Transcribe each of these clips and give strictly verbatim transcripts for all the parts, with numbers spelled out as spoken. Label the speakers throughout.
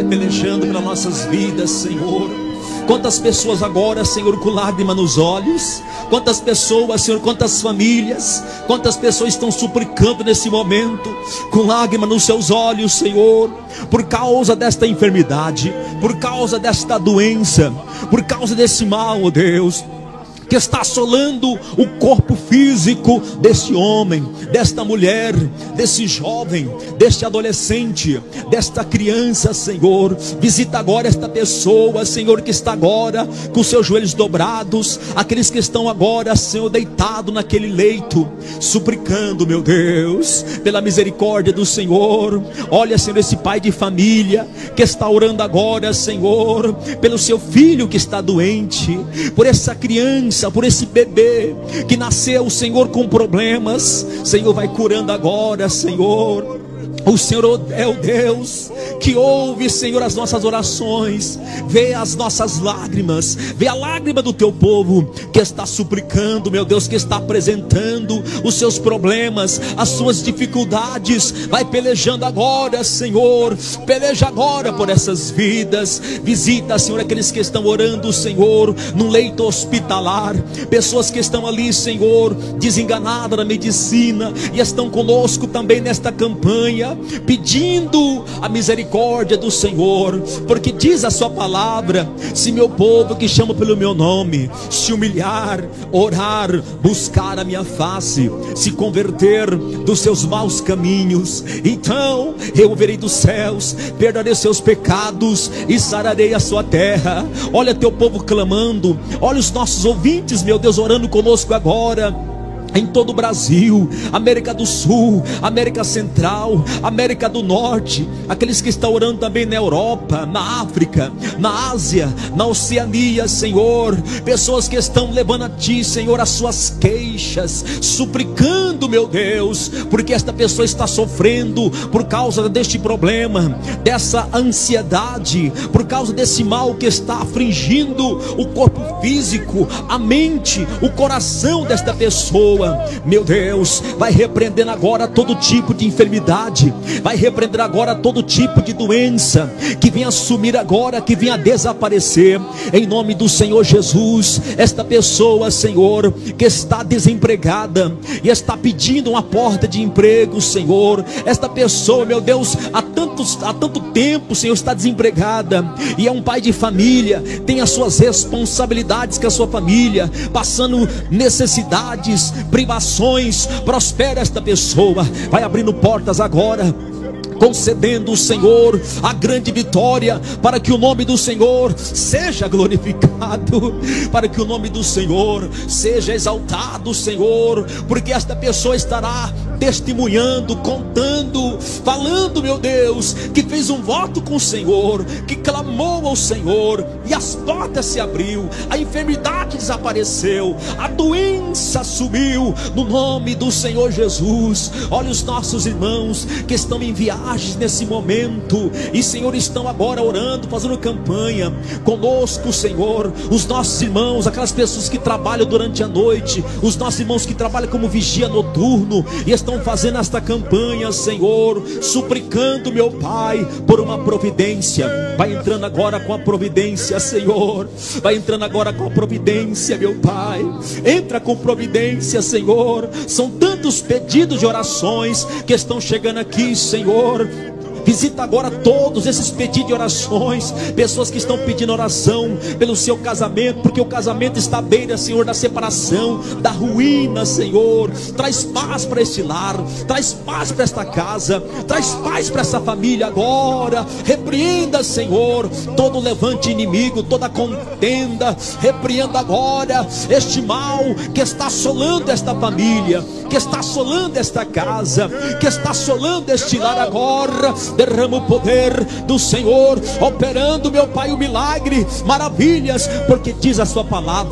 Speaker 1: pelejando pelas nossas vidas, Senhor. Quantas pessoas agora, Senhor, com lágrima nos olhos. Quantas pessoas, Senhor, quantas famílias, quantas pessoas estão suplicando nesse momento, com lágrima nos seus olhos, Senhor, por causa desta enfermidade, por causa desta doença, por causa desse mal, ó Deus, que está assolando o corpo físico desse homem, desta mulher, desse jovem, deste adolescente, desta criança, Senhor. Visita agora esta pessoa, Senhor, que está agora com seus joelhos dobrados, aqueles que estão agora, Senhor, deitado naquele leito, suplicando, meu Deus, pela misericórdia do Senhor. Olha, Senhor, esse pai de família que está orando agora, Senhor, pelo seu filho que está doente, por essa criança, por esse bebê que nasceu, Senhor, com problemas. Senhor, vai curando agora, Senhor. O Senhor é o Deus que ouve, Senhor, as nossas orações, vê as nossas lágrimas, vê a lágrima do teu povo que está suplicando, meu Deus, que está apresentando os seus problemas, as suas dificuldades. Vai pelejando agora, Senhor, peleja agora por essas vidas. Visita, Senhor, aqueles que estão orando, Senhor, no leito hospitalar, pessoas que estão ali, Senhor, desenganadas na medicina e estão conosco também nesta campanha, pedindo a misericórdia do Senhor, porque diz a sua palavra: se meu povo que chama pelo meu nome se humilhar, orar, buscar a minha face, se converter dos seus maus caminhos, então eu verei dos céus, perdoarei os seus pecados e sararei a sua terra. Olha teu povo clamando, olha os nossos ouvintes, meu Deus, orando conosco agora, em todo o Brasil, América do Sul, América Central, América do Norte, aqueles que estão orando também na Europa, na África, na Ásia, na Oceania, Senhor, pessoas que estão levando a Ti, Senhor, as suas queixas, suplicando, meu Deus, porque esta pessoa está sofrendo por causa deste problema, dessa ansiedade, por causa desse mal que está afligindo o corpo físico, a mente, o coração desta pessoa. Meu Deus, vai repreendendo agora todo tipo de enfermidade, vai repreender agora todo tipo de doença que venha sumir agora, que venha desaparecer, em nome do Senhor Jesus. Esta pessoa, Senhor, que está desempregada e está pedindo uma porta de emprego, Senhor, esta pessoa, meu Deus, há tantos, há tanto tempo, Senhor, está desempregada e é um pai de família, tem as suas responsabilidades com a sua família, passando necessidades, privações. Prospera esta pessoa, vai abrindo portas agora, concedendo o Senhor a grande vitória, para que o nome do Senhor seja glorificado, para que o nome do Senhor seja exaltado, Senhor, porque esta pessoa estará testemunhando, contando, falando, meu Deus, que fez um voto com o Senhor, que clamou ao Senhor e as portas se abriu, a enfermidade desapareceu, a doença sumiu, no nome do Senhor Jesus. Olha os nossos irmãos que estão em viagens nesse momento e, Senhor, estão agora orando, fazendo campanha conosco, Senhor, os nossos irmãos, aquelas pessoas que trabalham durante a noite, os nossos irmãos que trabalham como vigia noturno e estão fazendo esta campanha, Senhor, suplicando, meu Pai, por uma providência. Vai entrando agora com a providência, Senhor, vai entrando agora com a providência, meu Pai, entra com providência, Senhor. São tantos pedidos de orações que estão chegando aqui, Senhor. Visita agora todos esses pedidos de orações, pessoas que estão pedindo oração pelo seu casamento, porque o casamento está à beira, Senhor, da separação, da ruína, Senhor. Traz paz para este lar, traz paz para esta casa, traz paz para essa família agora. Repreenda, Senhor, todo levante inimigo, toda contenda. Repreenda agora este mal que está assolando esta família, que está assolando esta casa, que está assolando este lar agora. Derrama o poder do Senhor, operando, meu Pai, o milagre, maravilhas, porque diz a sua palavra: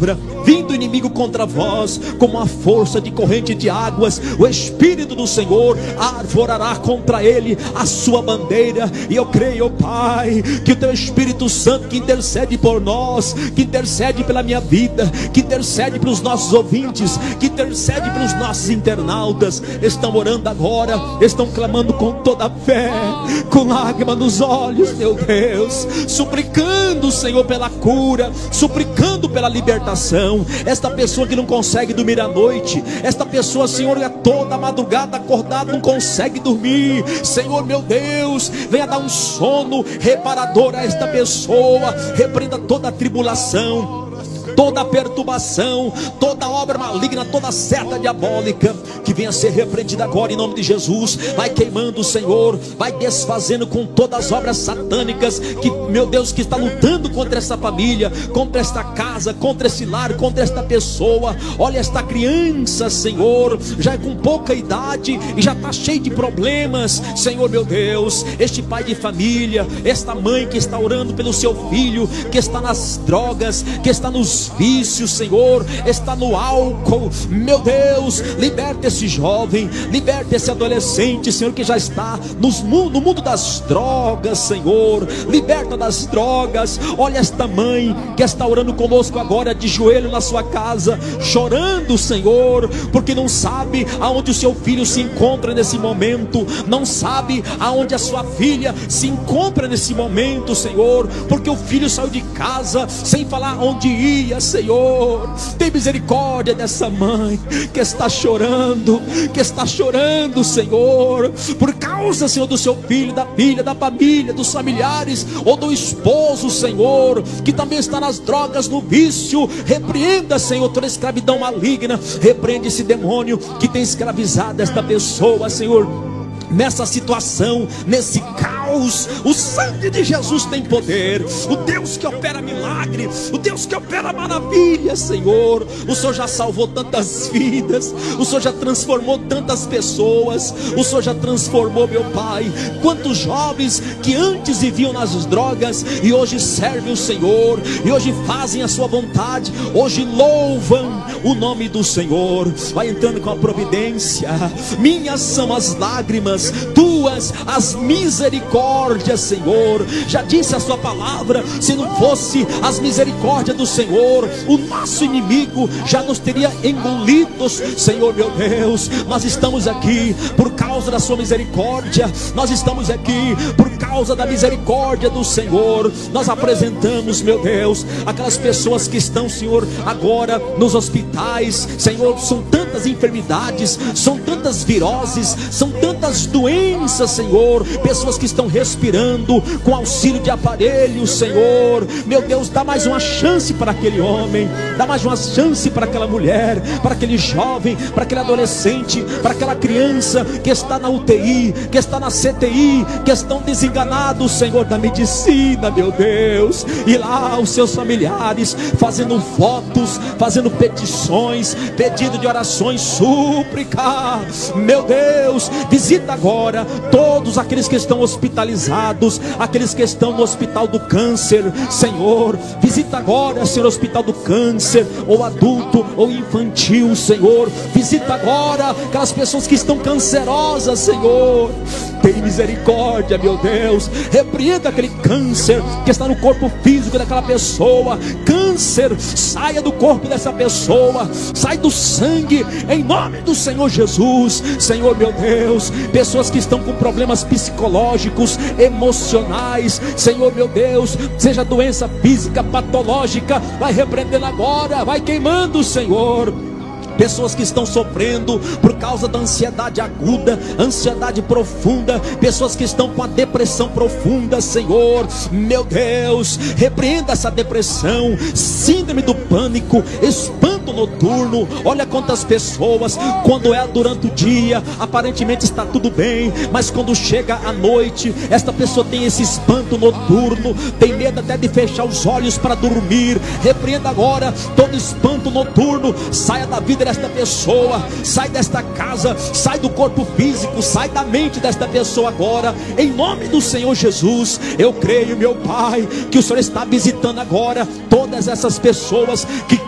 Speaker 1: vindo o inimigo contra vós, como a força de corrente de águas, o Espírito do Senhor arvorará contra ele a sua bandeira. E eu creio, Pai, que o teu Espírito Santo, que intercede por nós, que intercede pela minha vida, que intercede pelos nossos ouvintes, que intercede pelos nossos internautas, estão orando agora, estão clamando com toda a fé, com lágrimas nos olhos, meu Deus, suplicando, Senhor, pela cura, suplicando pela libertação. Esta pessoa que não consegue dormir à noite, esta pessoa, Senhor, é toda madrugada acordada, não consegue dormir, Senhor, meu Deus, venha dar um sono reparador a esta pessoa. Repreenda toda a tribulação, toda a perturbação, toda obra maligna, toda seta diabólica, que venha ser repreendida agora em nome de Jesus. Vai queimando, Senhor, vai desfazendo com todas as obras satânicas que, meu Deus, que está lutando contra essa família, contra esta casa, contra esse lar, contra esta pessoa. Olha esta criança, Senhor, já é com pouca idade e já está cheio de problemas, Senhor, meu Deus. Este pai de família, esta mãe que está orando pelo seu filho, que está nas drogas, que está nos vícios, Senhor, está no álcool, meu Deus, liberta esse jovem, liberta esse adolescente, Senhor, que já está nos, no mundo das drogas, Senhor, liberta das drogas. Olha esta mãe que está orando conosco agora, de joelho na sua casa, chorando, Senhor, porque não sabe aonde o seu filho se encontra nesse momento, não sabe aonde a sua filha se encontra nesse momento, Senhor, porque o filho saiu de casa sem falar onde ia, Senhor. Tem misericórdia dessa mãe que está chorando, que está chorando, Senhor, por causa, Senhor, do seu filho, da filha, da família, dos familiares, ou do esposo, Senhor, que também está nas drogas, no vício. Repreenda, Senhor, toda escravidão maligna, repreende esse demônio que tem escravizado esta pessoa, Senhor, nessa situação, nesse caos. O sangue de Jesus tem poder. O Deus que opera milagre, o Deus que opera maravilha, Senhor. O Senhor já salvou tantas vidas, o Senhor já transformou tantas pessoas, o Senhor já transformou, meu Pai, quantos jovens que antes viviam nas drogas e hoje servem o Senhor, e hoje fazem a sua vontade, hoje louvam o nome do Senhor. Vai entrando com a providência. Minhas são as lágrimas, tuas as misericórdias, Senhor. Já disse a sua palavra, se não fosse as misericórdias do Senhor, o nosso inimigo já nos teria engolidos, Senhor, meu Deus. Nós estamos aqui por causa da sua misericórdia, nós estamos aqui por causa da misericórdia do Senhor. Nós apresentamos, meu Deus, aquelas pessoas que estão, Senhor, agora nos hospitais, Senhor. São tantas enfermidades, são tantas viroses, são tantas doenças, Senhor. Pessoas que estão respirando com auxílio de aparelhos, Senhor. Meu Deus, dá mais uma chance para aquele homem, dá mais uma chance para aquela mulher, para aquele jovem, para aquele adolescente, para aquela criança que está na U T I, que está na C T I, que estão desenganados, Senhor, da medicina, meu Deus. E lá os seus familiares fazendo votos, fazendo petições, pedido de orações, súplica. Meu Deus, visita agora todos aqueles que estão hospitalizados, aqueles que estão no hospital do câncer, Senhor. Visita agora, Senhor, o hospital do câncer, ou adulto ou infantil, Senhor. Visita agora aquelas pessoas que estão cancerosas, Senhor. Tem misericórdia, meu Deus. Repreenda aquele câncer que está no corpo físico daquela pessoa. Câncer, saia do corpo dessa pessoa, sai do sangue, em nome do Senhor Jesus. Senhor, meu Deus, pessoas que estão com problemas psicológicos, emocionais, Senhor, meu Deus, seja doença física, patológica, vai repreendendo agora, vai queimando, Senhor. Pessoas que estão sofrendo por causa da ansiedade aguda, ansiedade profunda, pessoas que estão com a depressão profunda, Senhor, meu Deus, repreenda essa depressão, síndrome do pânico, espanto noturno. Olha quantas pessoas, quando é durante o dia, aparentemente está tudo bem, mas quando chega a noite, esta pessoa tem esse espanto noturno, tem medo até de fechar os olhos para dormir. Repreenda agora todo espanto noturno, saia da vida desta pessoa, sai desta casa, sai do corpo físico, sai da mente desta pessoa agora, em nome do Senhor Jesus. Eu creio, meu Pai, que o Senhor está visitando agora todas essas pessoas que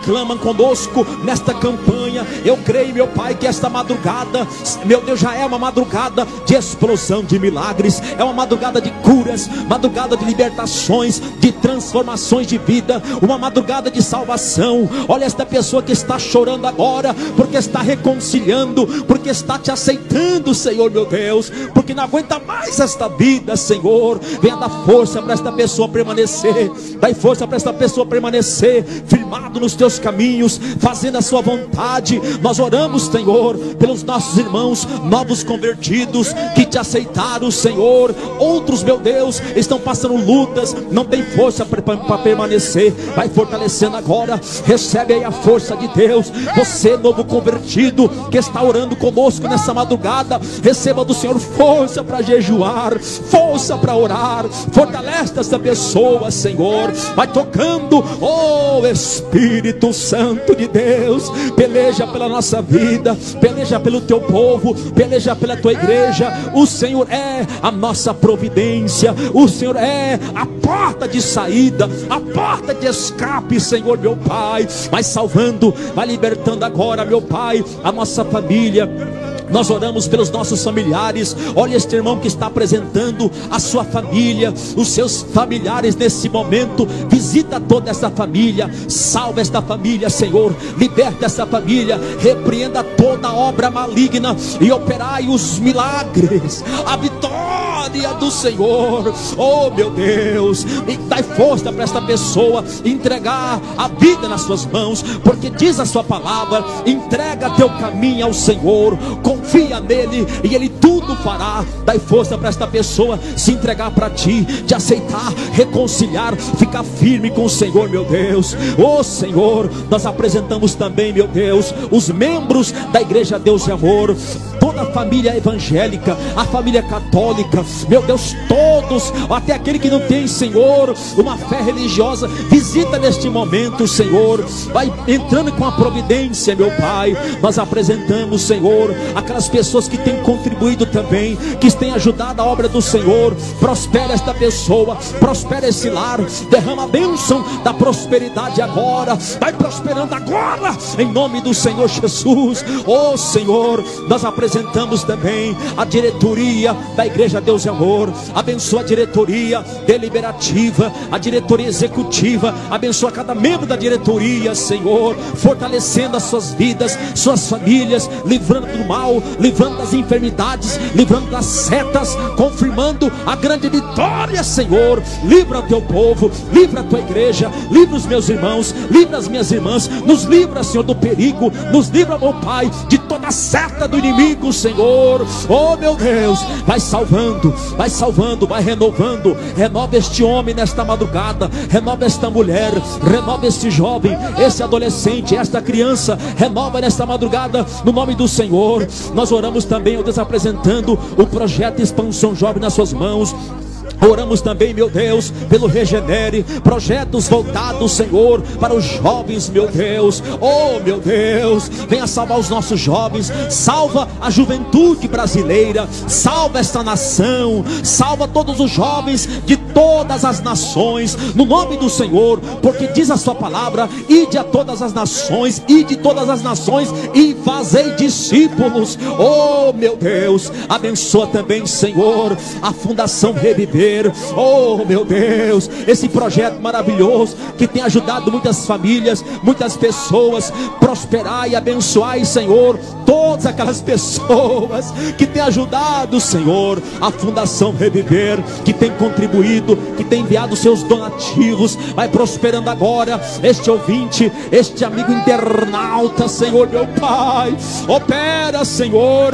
Speaker 1: clamam conosco nesta campanha. Eu creio, meu Pai, que esta madrugada, meu Deus, já é uma madrugada de explosão de milagres, é uma madrugada de curas, madrugada de libertações, de transformações de vida, uma madrugada de salvação. Olha esta pessoa que está chorando agora, porque está reconciliando, porque está te aceitando, Senhor meu Deus, porque não aguenta mais esta vida, Senhor. Venha dar força para esta pessoa permanecer, dai força para esta pessoa permanecer firmado nos teus caminhos, fazendo a sua vontade. Nós oramos, Senhor, pelos nossos irmãos novos convertidos que te aceitaram, Senhor. Outros, meu Deus, estão passando lutas, não tem força para permanecer. Vai fortalecendo agora, recebe aí a força de Deus. Você, novo convertido, que está orando conosco nessa madrugada, receba do Senhor força para jejuar, força para orar. Fortalece essa pessoa, Senhor. Vai tocando, oh Espírito Santo de Deus, peleja pela nossa vida, peleja pelo teu povo, peleja pela tua igreja. O Senhor é a nossa providência, o Senhor é a porta de saída, a porta de escape, Senhor meu Pai. Vai salvando, vai libertando agora, meu Pai, a nossa família. Nós oramos pelos nossos familiares. Olha este irmão que está apresentando a sua família, os seus familiares nesse momento. Visita toda essa família, salva esta família, Senhor. Liberta essa família, repreenda toda obra maligna e operai os milagres, a vitória do Senhor. Oh meu Deus, e dai força para esta pessoa entregar a vida nas suas mãos, porque diz a sua palavra: entrega teu caminho ao Senhor, confia nele e ele tudo fará. Dai força para esta pessoa se entregar para ti, te aceitar, reconciliar, ficar firme com o Senhor, meu Deus. Oh Senhor, nós apresentamos também, meu Deus, os membros da igreja Deus e Amor, toda a família evangélica, a família católica, meu Deus, todos, até aquele que não tem, Senhor, uma fé religiosa. Visita neste momento, Senhor. Vai entrando com a providência, meu Pai. Nós apresentamos, Senhor, aquelas pessoas que têm contribuído também, que têm ajudado a obra do Senhor. Prospera esta pessoa, prospera esse lar, derrama a bênção da prosperidade agora. Vai prosperando agora, em nome do Senhor Jesus. Oh Senhor, nós apresentamos também a diretoria da igreja Deus e Amor. Abençoa a diretoria deliberativa, a diretoria executiva. Abençoa cada membro da diretoria, Senhor, fortalecendo as suas vidas, suas famílias, livrando do mal, livrando das enfermidades, livrando das setas, confirmando a grande vitória, Senhor. Livra o teu povo, livra a tua igreja, livra os meus irmãos, livra as minhas irmãs. Nos livra, Senhor, do perigo, nos livra, meu Pai, de toda a seta do inimigo, Senhor. Oh meu Deus, vai salvando, vai salvando, vai renovando. Renova este homem nesta madrugada, renova esta mulher, renova este jovem, esse adolescente, esta criança. Renova nesta madrugada, no nome do Senhor. Nós oramos também, ó Deus, apresentando o projeto Expansão Jovem nas suas mãos. Oramos também, meu Deus, pelo Regenere, projetos voltados, Senhor, para os jovens, meu Deus. Oh meu Deus, venha salvar os nossos jovens, salva a juventude brasileira, salva esta nação, salva todos os jovens de todas as nações, no nome do Senhor, porque diz a sua palavra: ide a todas as nações, ide todas as nações e fazei discípulos. Oh meu Deus, abençoa também, Senhor, a Fundação Reviver. Oh meu Deus, esse projeto maravilhoso que tem ajudado muitas famílias, muitas pessoas. Prosperai e abençoai, Senhor, todas aquelas pessoas que têm ajudado, Senhor, a Fundação Reviver, que tem contribuído, que tem enviado seus donativos. Vai prosperando agora este ouvinte, este amigo internauta, Senhor meu Pai. Opera, Senhor,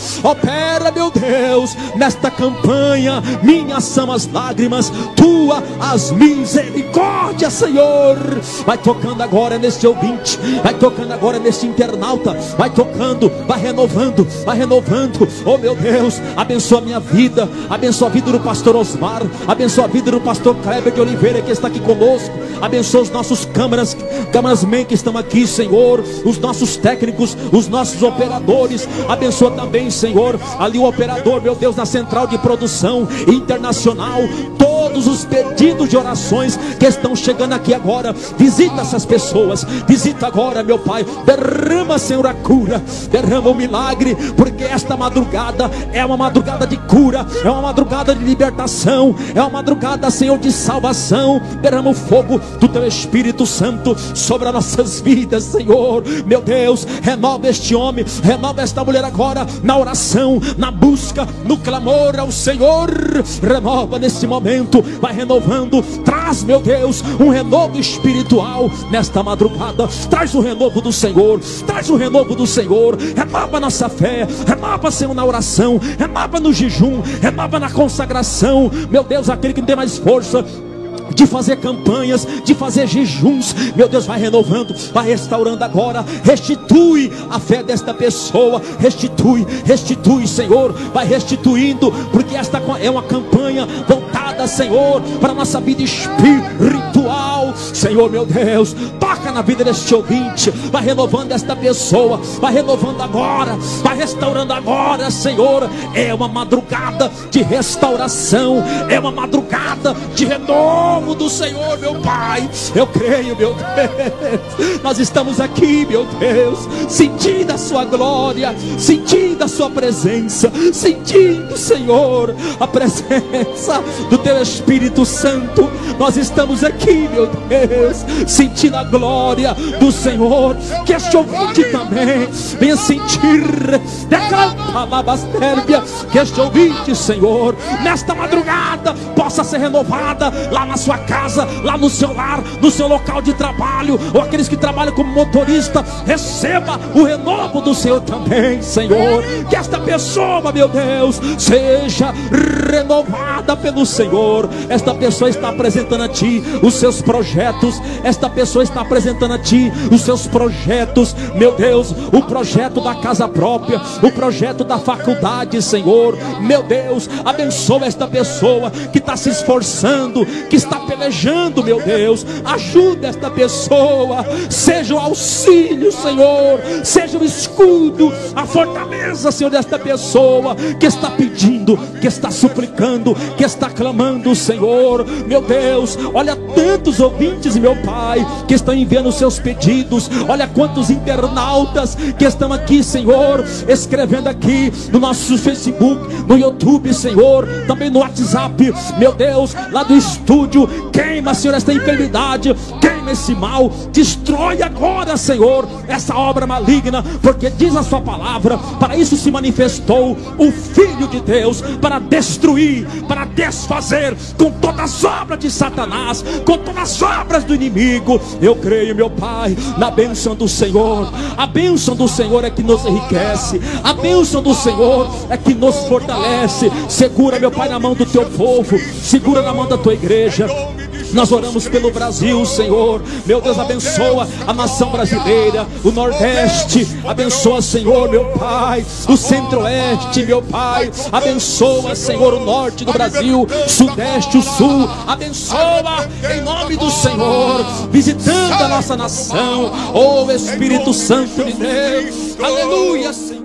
Speaker 1: opera, meu Deus, nesta campanha. Minhas são as lágrimas, tua as misericórdias, Senhor. Vai tocando agora neste ouvinte, vai tocando agora neste internauta, vai tocando, vai renovando, vai renovando. Oh meu Deus, abençoa a minha vida, abençoa a vida do pastor Osmar, abençoa a vida do pastor Kleber de Oliveira, que está aqui conosco. Abençoa os nossos câmaras, câmaras man que estão aqui, Senhor, os nossos técnicos, os nossos operadores. Abençoa também, Senhor, ali o operador, meu Deus, na central de produção internacional, nacional, todos os pedidos de orações que estão chegando aqui agora. Visita essas pessoas, visita agora, meu Pai. Derrama, Senhor, a cura, derrama o milagre, porque esta madrugada é uma madrugada de cura, é uma madrugada de libertação, é uma madrugada, Senhor, de salvação. Derrama o fogo do Teu Espírito Santo sobre as nossas vidas, Senhor. Meu Deus, renova este homem, renova esta mulher agora, na oração, na busca, no clamor ao Senhor. Renova nesse momento, vai renovando, traz, meu Deus, um renovo espiritual nesta madrugada. Traz o renovo do Senhor, traz o renovo do Senhor. Renova nossa fé, renova, Senhor, na oração, renova no jejum, renova na consagração. Meu Deus, aquele que não tem mais força de fazer campanhas, de fazer jejuns, meu Deus, vai renovando, vai restaurando agora. Restitui a fé desta pessoa, restitui, restitui, Senhor, vai restituindo, porque esta é uma campanha voltada, Senhor, para a nossa vida espiritual. Senhor, meu Deus, toca na vida deste ouvinte, vai renovando esta pessoa, vai renovando agora, vai restaurando agora, Senhor. É uma madrugada de restauração, é uma madrugada de renovo do Senhor, meu Pai. Eu creio, meu Deus, nós estamos aqui, meu Deus, sentindo a sua glória, sentindo a sua presença, sentindo, Senhor, a presença do Teu Espírito Santo. Nós estamos aqui, meu Deus, sentindo a glória do Senhor. Que este ouvinte também venha sentir, que este ouvinte, Senhor, nesta madrugada possa ser renovada lá na sua casa, lá no seu lar, no seu local de trabalho, ou aqueles que trabalham como motorista. Receba o renovo do Senhor também, Senhor. Que esta pessoa, meu Deus, seja renovada pelo Senhor. Esta pessoa está apresentando a Ti os seus projetos, esta pessoa está apresentando a Ti os seus projetos, meu Deus, o projeto da casa própria, o projeto da faculdade, Senhor. Meu Deus, abençoa esta pessoa que está se esforçando, que está pelejando, meu Deus. Ajuda esta pessoa, seja o auxílio, Senhor, seja o escudo, a fortaleza, Senhor, desta pessoa que está pedindo, que está suplicando, que está clamando, Senhor. Meu Deus, olha tantos ouvintes, meu Pai, que estão enviando seus pedidos. Olha quantos internautas que estão aqui, Senhor, escrevendo aqui no nosso Facebook, no YouTube, Senhor, também no WhatsApp, meu Deus, lá do estúdio. Queima, Senhor, esta enfermidade, queima esse mal, destrói agora, Senhor, essa obra maligna, porque diz a sua palavra, para isso se manifestou o Filho de Deus, para destruir, para desfazer com todas as obras de Satanás, com todas as obras do inimigo. Eu creio, meu Pai, na bênção do Senhor. A bênção do Senhor é que nos enriquece, a bênção do Senhor é que nos fortalece. Segura, meu Pai, na mão do teu povo, segura na mão da tua igreja. Nós oramos pelo Brasil, Senhor. Meu Deus, abençoa a nação brasileira, o Nordeste, abençoa, Senhor, meu Pai, o Centro-Oeste, meu Pai, abençoa, Senhor, o Norte do Brasil, Sudeste, o Sul, abençoa em nome do Senhor, visitando a nossa nação, oh Espírito Santo de Deus, aleluia, Senhor.